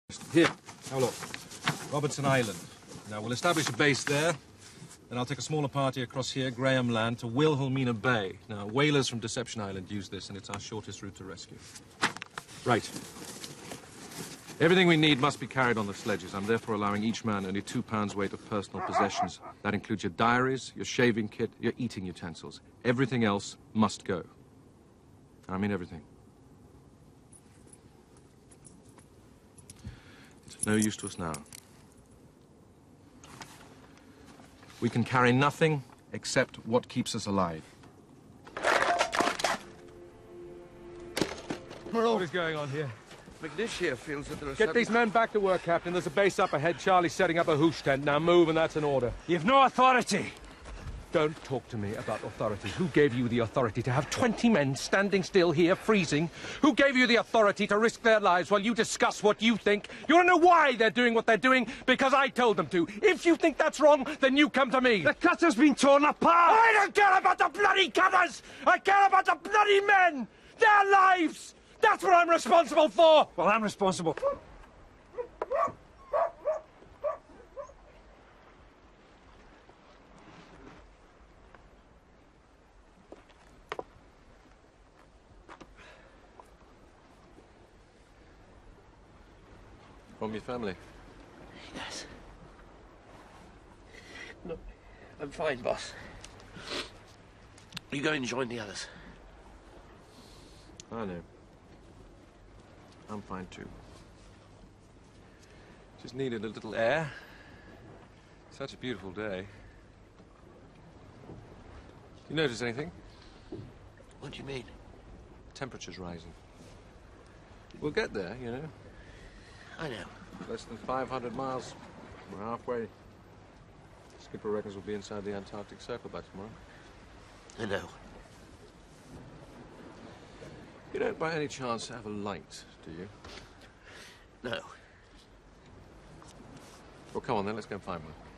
Here, have a look. Robertson Island. Now, we'll establish a base there, and I'll take a smaller party across here, Graham Land, to Wilhelmina Bay. Now, whalers from Deception Island use this, and it's our shortest route to rescue. Right. Everything we need must be carried on the sledges. I'm therefore allowing each man only 2 pounds weight of personal possessions. That includes your diaries, your shaving kit, your eating utensils. Everything else must go. I mean everything. It's no use to us now. We can carry nothing except what keeps us alive. What is going on here? McNish here feels that there are Get these men back to work, Captain. There's a base up ahead. Charlie's setting up a hoosh tent. Now move, and that's an order. You've no authority. Don't talk to me about authority. Who gave you the authority to have 20 men standing still here, freezing? Who gave you the authority to risk their lives while you discuss what you think? You want to know why they're doing what they're doing? Because I told them to. If you think that's wrong, then you come to me. The cutter's been torn apart! I don't care about the bloody cutters! I care about the bloody men! Their lives! That's what I'm responsible for! Well, I'm responsible. From your family? Yes. No, I'm fine, boss. You go and join the others. I know. I'm fine too. Just needed a little air. Such a beautiful day. You notice anything? What do you mean? Temperature's rising. We'll get there, you know. I know. Less than 500 miles. We're halfway. Skipper reckons we'll be inside the Antarctic Circle by tomorrow. I know. You don't by any chance have a light, do you? No. Well, come on then, let's go and find one.